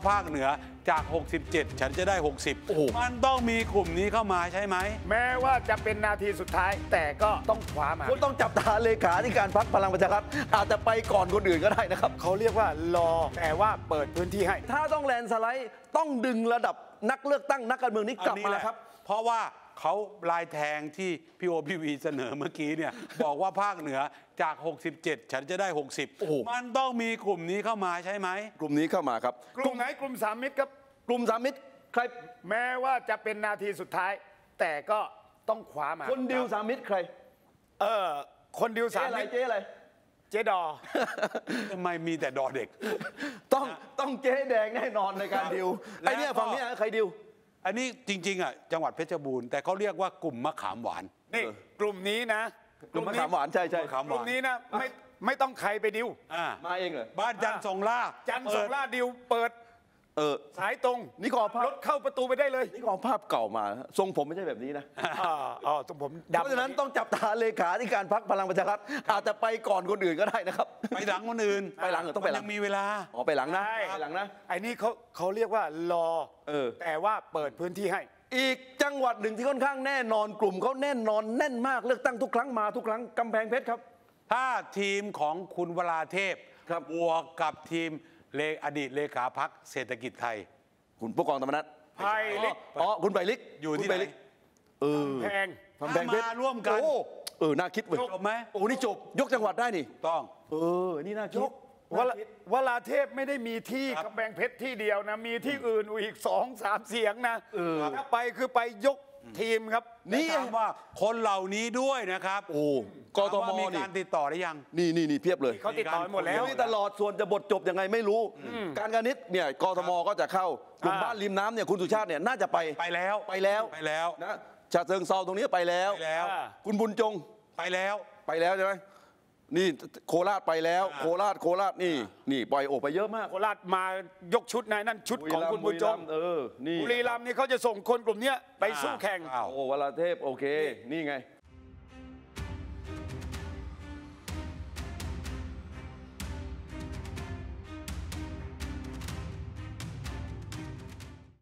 ภาคเหนือจาก 67 ฉันจะได้ 60 มันต้องมีกลุ่มนี้เข้ามาใช่ไหมแม้ว่าจะเป็นนาทีสุดท้ายแต่ก็ต้องคว้ามาคุณต้องจับตาเลขาธิการพรรคพลังประชารัฐอาจจะไปก่อนคนอื่นก็ได้นะครับเขาเรียกว่ารอแต่ว่าเปิดพื้นที่ให้ถ้าต้องแลนด์สไลด์ต้องดึงระดับนักเลือกตั้งนักการเมืองนี้กลับมาครับเพราะว่าเขาลายแทงที่พี่โอพี่วีเสนอเมื่อกี้เนี่ย บอกว่าภาคเหนือจาก 67 ฉันจะได้ 60 มันต้องมีกลุ่มนี้เข้ามาใช่ไหมกลุ่มนี้เข้ามาครับกลุ่มไหนกลุ่มสามมิตรครับกลุ่มสามมิตรใครแม้ว่าจะเป็นนาทีสุดท้ายแต่ก็ต้องคว้ามาคนดิวสามมิตรใครคนดิวสามมิตรเจ๊อะไรเจ๊ดอทำไมมีแต่ดอเด็กต้องเจ๊แดงแน่นอนในการดิวไอ้นี่ฝั่งนี้ใครดิวอันนี้จริงๆอ่ะจังหวัดเพชรบูรณ์แต่เขาเรียกว่ากลุ่มมะขามหวานนี่กลุ่มนี้นะกลุ่มมะขามหวานใช่กลุ่มนี้นะไม่ต้องใครไปดิวมาเองเหรอบ้านจันทร์ส่งล่าดิวเปิดสายตรงนี่ก็ภาพรถเข้าประตูไปได้เลยนี่ก็ภาพเก่ามาทรงผมไม่ใช่แบบนี้นะทรงผมเพราะฉะนั้นต้องจับตาเลขาธิการพรรคพลังประชารัฐอาจจะไปก่อนคนอื่นก็ได้นะครับไปหลังคนอื่นไปหลังต้องไปหลังมีเวลาไปหลังนะไปหลังนะไอ้นี่เขาเรียกว่ารอแต่ว่าเปิดพื้นที่ให้อีกจังหวัดหนึ่งที่ค่อนข้างแน่นอนกลุ่มเขาแน่นอนแน่นมากเลือกตั้งทุกครั้งมาทุกครั้งกำแพงเพชรครับถ้าทีมของคุณวราเทพบวกกับทีมอดีตเลขาพรรคเศรษฐกิจไทยคุณผู้กองธรรมนัสไผ่ลิกคุณไผ่ลิกอยู่ที่ไหนแพงเพชรร่วมกันน่าคิดเว้ยจบไหมนี่จบยกจังหวัดได้นี่ต้องนี่น่าคิดวราเทพไม่ได้มีที่กำแพงเพชรที่เดียวนะมีที่อื่นอีก2-3 เสียงนะถ้าไปคือไปยกทีมครับนี่ว่าคนเหล่านี้ด้วยนะครับกทมมีการติดต่อได้ยังนี่เพียบเลยเขาติดต่อหมดแล้วตลอดส่วนจะบทจบยังไงไม่รู้การการนิดเนี่ยกทมก็จะเข้ากลุ่มบ้านริมน้ำเนี่ยคุณสุชาติเนี่ยน่าจะไปแล้วนะฉะเชิงเซาตรงนี้ไปแล้วคุณบุญจงไปแล้วใช่ไหมนี่โคราชไปแล้วโคราชนี่ปล่อยโอไปเยอะมากโคราชมายกชุดนั่นชุดของคุณบุญจงนี่บุรีรัมย์นี่เขาจะส่งคนกลุ่มนี้ไปสู้แข่งวราเทพโอเคนี่ไง